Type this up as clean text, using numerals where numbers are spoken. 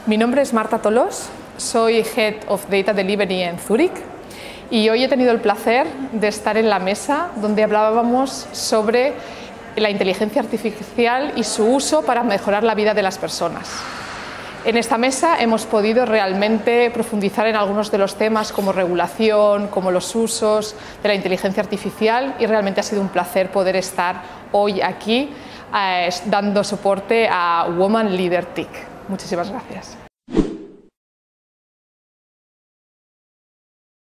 Mi nombre es Marta Tolós, soy Head of Data Delivery en Zurich y hoy he tenido el placer de estar en la mesa donde hablábamos sobre la inteligencia artificial y su uso para mejorar la vida de las personas. En esta mesa hemos podido realmente profundizar en algunos de los temas como regulación, como los usos de la inteligencia artificial, y realmente ha sido un placer poder estar hoy aquí dando soporte a Woman Leader TIC. Muchísimas gracias.